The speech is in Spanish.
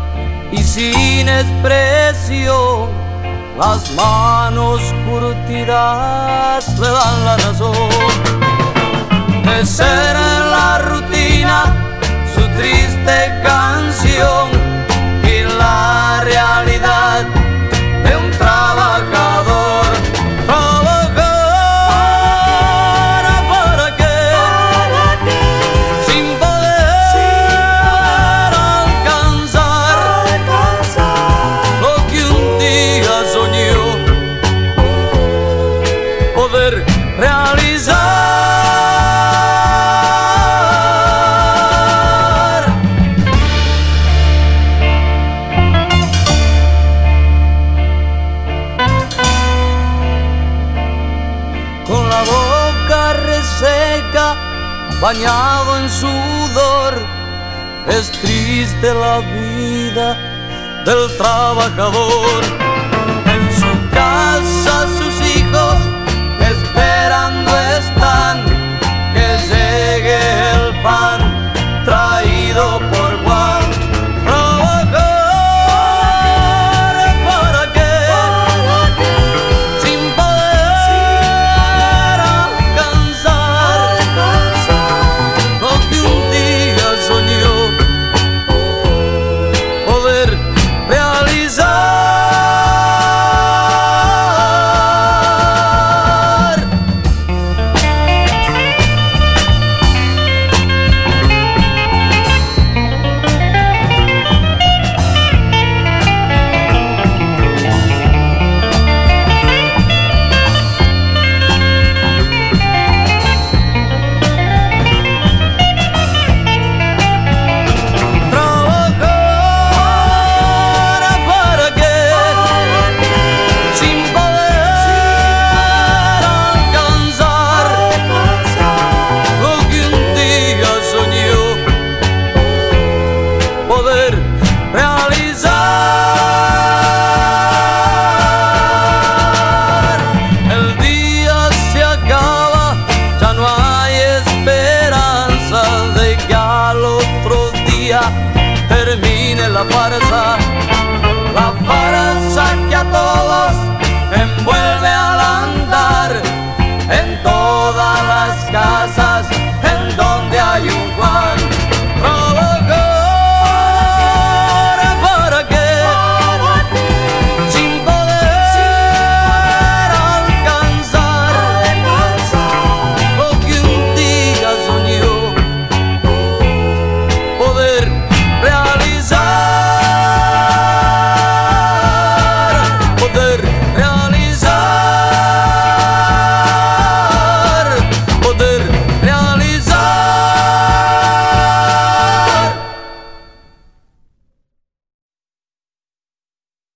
y sin expresión, las manos curtidas le dan la razón. De ser en la rutina su triste canción y la realidad de un trabajador. Trabajar para qué, sin poder alcanzar lo que un día soñó, poder realizar. Con la boca reseca, bañado en sudor, es triste la vida del trabajador. En su casa sus hijos esperando están que llegue el pan traído por Juan. Trabajar para qué, sin poder alcanzar lo que un día soñó, poder realizar. Trabajar para qué, sin poder alcanzar lo que un día soñó, poder realizar. El día se acaba, ya no hay esperanza de que al otro día termine la farsa.